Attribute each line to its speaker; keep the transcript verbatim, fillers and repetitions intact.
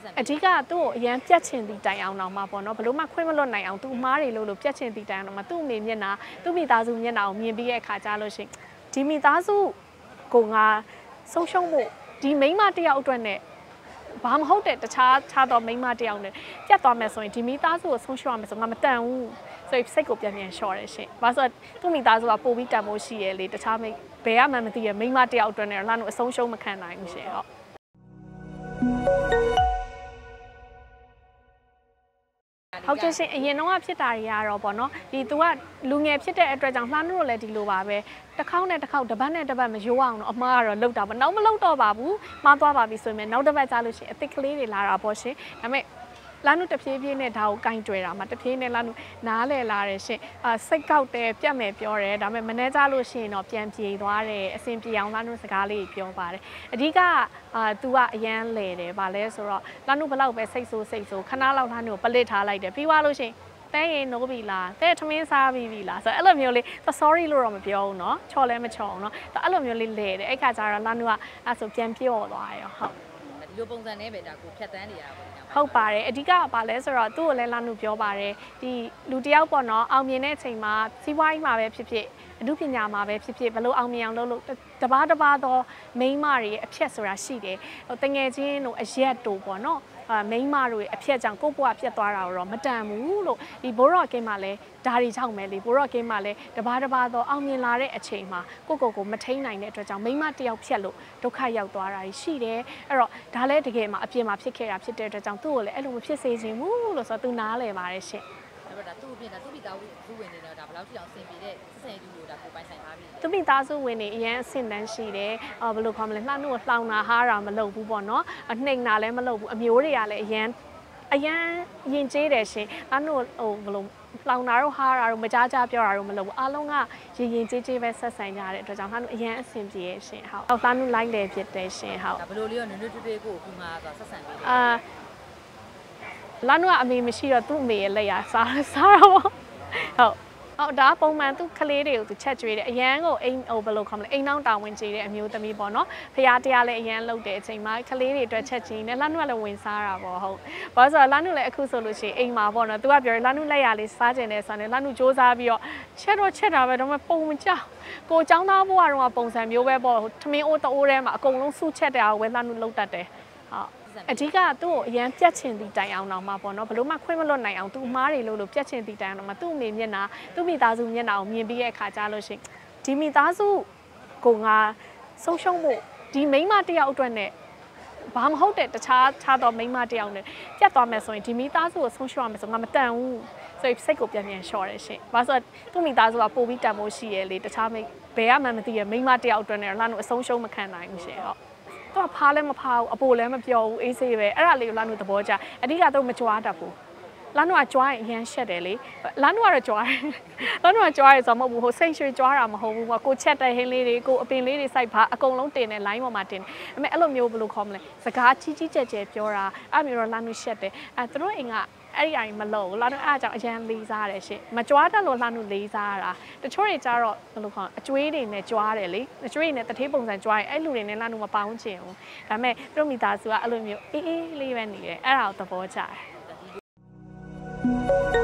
Speaker 1: အဓိကသူ့ကိုအရန်ပြတ်ချင်သည့်တိုင်အောင်တော့မှာပေါ့နော်ဘလို့မှခွင့်မလွတ်နိုင်အောင်သူမားတွေလို့လို့ပြတ်ချင်သည့်တိုင်အောင်တော့မှာသူ့အမေမျက်နှာသူ့မိသားစုမျက်နှာကိုမြင်ပြီးတဲ့အခါကျလို့ရှိရင်ဒီမိသားစုကိုငါဆုံးရှုံးဖို့ဒီမိန်းမတယောက်အတွက်နဲ့ဘာမဟုတ်တဲ့တခြားခြားတော့မိန်းမတယောက်နဲ့ပြတ်သွားမယ်ဆိုရင်ဒီမိသားစုကိုဆုံးရှုံးရမယ်ဆိုငါမတန်ဘူးဆိုရင်စိတ်ကိုပြန်ပြန်လျှော့တယ်ရှင်။ဘာလို့ဆိုသူ့မိသားစုကပို့ပြီးတန်ဖို့ရှိရဲ့လေတခြားမိဘယ်မှမသိရဲ့မိန်းမတယောက်အတွက်နဲ့လှမ်းလို့အဆုံးရှုံးမခံနိုင်ဘူးရှင်ဟုတ်ဟုတ်ကဲ့ရှင်အရင်တော့ဖြစ်တာတွေကတော့ပေါ့နော်ဒီ तू ကလူငယ်ဖြစ်တဲ့အတွက်ကြောင့်လှမ်းလို့လည်းဒီလိုပါပဲတစ်ခေါက်နဲ့တစ်ခေါက်တစ်ပတ်နဲ့တစ်ပတ်မရိုးအောင်တော့အမားကတော့လှုပ်တာပေါ့နောက်မလှုပ်တော့ပါဘူးမှားသွားပါပြီဆိုရင်နောက်တစ်ပတ်ကြာလို့ရှိရင်အသစ်ကလေးတွေလာတာပေါ့ရှင်ဒါပေမဲ့လာနုတဖြည်းဖြည်းနဲ့ဒါကိုကင်တွယ်တာမှာတဖြည်းနဲ့လာနုနားလဲလာတယ်ရှင်အာစိတ်ကောက်တယ်ပြတ်မယ်ပြောတယ်ဒါပေမဲ့မနှဲကြလို့ရှိရင်တော့ပြန်ပြေသွားတယ်အဆင်ပြေအောင်လာနုစကားလေးပြောပါတယ်အဓိကအာ तू ကအရန်လဲတယ်ဗာလဲဆိုတော့လာနုဘလောက်ပဲစိတ်ဆိုးစိတ်ဆိုးခဏလောက်လာနုကိုပလစ်ထားလိုက်တယ်ပြီးသွားလို့ရှိရင်တဲရင်နိုးပြီလားတဲထမင်းစားပြီပြီလားဆိုတော့အဲ့လိုမျိုးလေး sorry လို့တော့မပြောဘူးเนาะချော်လဲမချော်အောင်เนาะအဲ့လိုမျိုးလေးလဲတယ်အဲ့ခါကျတော့လာနုကအဲ့ဆိုပြန်ပြော့သွားရောဟုတ်
Speaker 2: ဒီလိုပုံစံနဲ့ပဲဒါကိုဖြတ်တန်းနေရတာပေါ့
Speaker 1: ဟုတ်ပါတယ်အဓိကဘာလဲဆိုတော့သူ့ကိုလည်းလာနုပြောပါတယ်ဒီလူတယောက်ပေါ့နော်အောင်မြင်တဲ့အချိန်မှာစီးပွားရေးမှာပဲဖြစ်ဖြစ်အမှုပညာမှာပဲဖြစ်ဖြစ်ဘလို့အောင်မြင်အောင်လုပ်လို့တပားတပားသောမိန်းမတွေရဲ့အဖြစ်ဆိုတာရှိတယ်ဟိုတငယ်ချင်းတို့အရက်တို့ပေါ့နော်အာမိန်းမတို့ရဲ့အဖြစ်ကြောင့်ကိုယ့်ဘဝပြတ်သွားတာတော့မတန်ဘူးလို့ဒီဘိုးရော့ကင်းမှာလည်းဒါတွေကြောင့်ပဲလေဘိုးရော့ကင်းမှာလည်းတပားတပားသောအောင်မြင်လာတဲ့အချိန်မှာကိုယ့်ကိုယ်ကိုမထိန်နိုင်တဲ့အတွက်ကြောင့်မိန်းမတယောက်ဖြတ်လို့ဒုက္ခရောက်သွားတာရှိတယ်အဲ့တော့ဒါလည်းတကယ်မှအပြင်မှာဖြစ်ခဲ့တာဖြစ်တဲ့အတွက်ကြောင့်သူ့ကိုလည်းအဲ့လိုမဖြစ်စေချင်ဘူးလို့ဆိုတော့သူနားလည်ပါတယ်ရှင်
Speaker 2: အဲ့တော့ဒါသူ့အပြင်ဒါသူ့မိသားစုဝင်နေတော့ဒါဘယ်လောက်ထိအောင်အဆင်ပြေတဲ့စစ်စင်တူလို့ဒါကိုပိုင်ဆိုင်ထားပြီ
Speaker 1: သူ့မိသားစုဝင်နေအရင်အဆင့်တန်းရှိတယ်အော်ဘယ်လိုခေါ်မလဲလှနှုတ်ကိုလှောင်တာဟားတာမလုပ်ဘူးပေါ့နော်အနှိမ်တာလည်းမလုပ်ဘူးအမျိုးတွေကလည်းအရင်အရင်ရင်ကျေးတယ်ရှင်လှနှုတ်ဟိုဘယ်လိုလှောင်တာတော့ဟားတာတော့မကြားကြားပြောတာတော့မလုပ်ဘူးအားလုံးကရင်ရင်ကျေးကျေးပဲဆက်ဆံကြတဲ့အတွက်ကြောင့်လှနှုတ်အရင်အဆင်ပြေရဲ့ရှင်ဟုတ်လှနှုတ်လိုက်တယ်ဖြစ်တယ်ရှင်ဟုတ်
Speaker 2: ဘယ်လိုလေးရောနွေနွေထွေးထွေးကိုခုမှဆိုဆက်ဆံပေးတယ်
Speaker 1: အာလာနုကအမေမရှိတော့သူ့အမေရဲ့လက်ရစားစားတော့ဟုတ်ဟုတ်ဒါပုံမှန်သူကလေးတွေကိုသူချက်ကျွေးတယ်အရန်ကိုအိမ်ဟိုဘယ်လိုခေါ်မလဲအိမ်နှောင်းတာဝန်ကြီးတဲ့အမျိုးသမီးပေါ့နော်ဖျားတရားလည်းအရန်လုပ်တဲ့အချိန်မှာကလေးတွေအတွက်ချက်ချင်းနဲ့လာနုကလည်းဝင်စားတာပေါ့ဟုတ်ဘာလို့ဆိုတော့လာနုလည်းအခုဆိုလို့ရှိရင်အိမ်မှာပေါ့နော်သူကပြောတယ်လာနုလက်ရလေးစားကျင်တယ်ဆိုတော့လာနုစူးစမ်းပြီးတော့ချက်တော့ချက်တာပဲတော့ပုံမကြောက်ကိုចောင်းသားဘဝတော့ပုံစံမျိုးပဲပေါ့ထမင်းအိုးတိုးထဲမှာအကုန်လုံးစုချက်တဲ့အောင်ပဲလာနုလုပ်တတ်တယ်ဟုတ်အဓိကသူ့ကိုအရန်ပြတ်ချင်သည့်တိုင်အောင်တော့မှာပေါ့နော်ဘလို့မှခွင့်မလွတ်နိုင်အောင်သူမားတွေလို့လို့ပြတ်ချင်သည့်တိုင်အောင်တော့မှာသူ့အမေမျက်နှာသူ့မိသားစုမျက်နှာကိုမြင်ပြီးတဲ့အခါကျလို့ရှိရင်ဒီမိသားစုကိုငါဆုံးရှုံးဖို့ဒီမိန်းမတယောက်အတွက်နဲ့ဘာမဟုတ်တဲ့တခြားခြားတော့မိန်းမတယောက်နဲ့ပြတ်သွားမယ်ဆိုရင်ဒီမိသားစုကိုဆုံးရှုံးရမယ်ဆိုငါမတန်ဘူးဆိုရင်စိတ်ကိုပြန်ပြန်လျှော့တယ်ရှင်။ဘာလို့ဆိုသူ့မိသားစုကပို့ပြီးတန်ဖို့ရှိရဲ့လေတခြားမိဘယ်မှမသိရဲ့မိန်းမတယောက်အတွက်နဲ့လှမ်းလို့အဆုံးရှုံးမခံနိုင်ဘူးရှင်ဟုတ်တော့ဖားလည်းမဖားဘူးအပိုလည်းမပြောဘူးအေးဆေးပဲအဲ့ဒါလေးကိုလာနုသဘောကျအဓိကတော့မကြွားတတ်ဘူးလာနုကကြွားရင်အရန်ရှက်တယ်လေလာနုကတော့ကြွားတယ်လာနုကကြွားရဲဆိုတော့မဟုတ်ဘူးဟိုစိတ်ရွှေကြွားတာမဟုတ်ဘူးကိုချက်တဲ့ဟင်းလေးတွေကိုအပင်လေးတွေစိုက်ပါအကုန်လုံးတင်တယ်လိုင်းပေါ်မှာတင်တယ်အဲ့မဲ့အဲ့လိုမျိုးဘယ်လိုခေါ်မလဲစကားကြီးကြီးကျယ်ကျယ်ပြောတာအဲ့မျိုးတော့လာနုရှက်တယ်အဲသူတို့အိမ်ကအဲ့ဒီအရင်မလို့လာနုအားကြောင့်အရန်လေးစားတယ်ရှင့်မကြွားတတ်လို့လာနုလေးစားတာတချို့တွေကြတော့ဘယ်လိုခေါ်အကျွေးတွေနဲ့ကြွားတယ်လေအကျွေးတွေနဲ့တထေးပုံစံကြွားရင်အဲ့လူတွေနဲ့လာနုမပေါင်းချင်ဘူးဒါပေမဲ့သူတို့မိသားစုကအဲ့လိုမျိုးအေးအေးလေးပဲနေတယ်အဲ့ဒါကိုသဘောကျတယ်